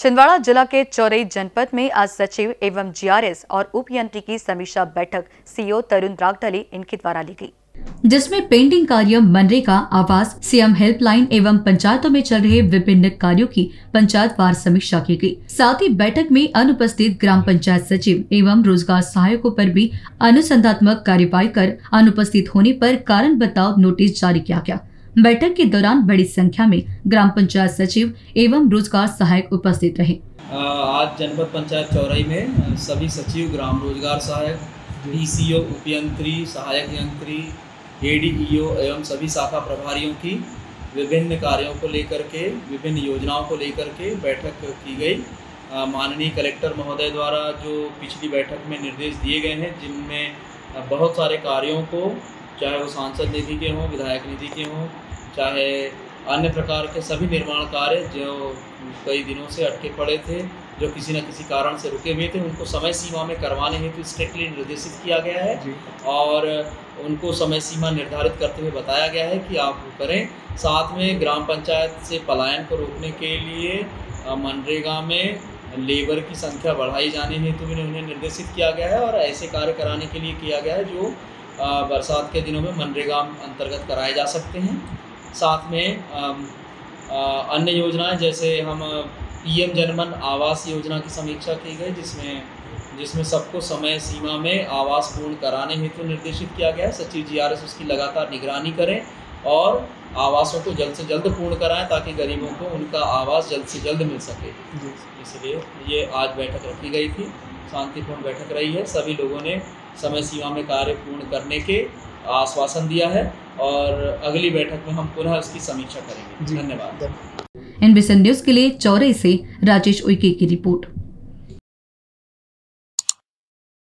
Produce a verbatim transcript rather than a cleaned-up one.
छिंदवाड़ा जिला के चौरई जनपद में आज सचिव एवं जीआरएस और उपयंत्री की समीक्षा बैठक सीईओ तरुण रागडले इनके द्वारा ली गई, जिसमें पेंडिंग कार्य, मनरेगा, आवास, सीएम हेल्पलाइन एवं पंचायतों में चल रहे विभिन्न कार्यों की पंचायतवार समीक्षा की गई। साथ ही बैठक में अनुपस्थित ग्राम पंचायत सचिव एवं रोजगार सहायकों पर भी अनुसंधात्मक कार्यवाही कर अनुपस्थित होने पर कारण बताओ नोटिस जारी किया गया। बैठक के दौरान बड़ी संख्या में ग्राम पंचायत सचिव एवं रोजगार सहायक उपस्थित रहे। आज जनपद पंचायत चौरई में सभी सचिव, ग्राम रोजगार सहायक, डीसीओ, उपयंत्री, सहायक यंत्री, एडीईओ एवं सभी शाखा प्रभारियों की विभिन्न कार्यों को लेकर के, विभिन्न योजनाओं को लेकर के बैठक की गई। माननीय कलेक्टर महोदय द्वारा जो पिछली बैठक में निर्देश दिए गए हैं, जिनमें बहुत सारे कार्यों को, चाहे वो सांसद निधि के हों, विधायक निधि के हों, चाहे अन्य प्रकार के सभी निर्माण कार्य जो कई दिनों से अटके पड़े थे, जो किसी न किसी कारण से रुके हुए थे, उनको समय सीमा में करवाने हेतु तो स्ट्रिक्टली निर्देशित किया गया है और उनको समय सीमा निर्धारित करते हुए बताया गया है कि आप वो करें। साथ में ग्राम पंचायत से पलायन को रोकने के लिए मनरेगा में लेबर की संख्या बढ़ाई जाने हेतु भी उन्हें निर्देशित किया गया है और ऐसे कार्य कराने के लिए किया गया है जो बरसात के दिनों में मनरेगा अंतर्गत कराए जा सकते हैं। साथ में आ, आ, अन्य योजनाएं जैसे हम पीएम जनमन आवास योजना की समीक्षा की गई, जिसमें जिसमें सबको समय सीमा में आवास पूर्ण कराने हेतु तो निर्देशित किया गया है। सचिव जीआरएस उसकी लगातार निगरानी करें और आवासों को जल्द से जल्द पूर्ण कराएं ताकि गरीबों को उनका आवास जल्द से जल्द मिल सके। इसलिए ये आज बैठक रखी गई थी, शांतिपूर्ण बैठक रही है। सभी लोगों ने समय सीमा में कार्य पूर्ण करने के आश्वासन दिया है और अगली बैठक में हम पुनः उसकी समीक्षा करेंगे। धन्यवाद। एनबीसी न्यूज के लिए चौरई से राजेश उइके की रिपोर्ट।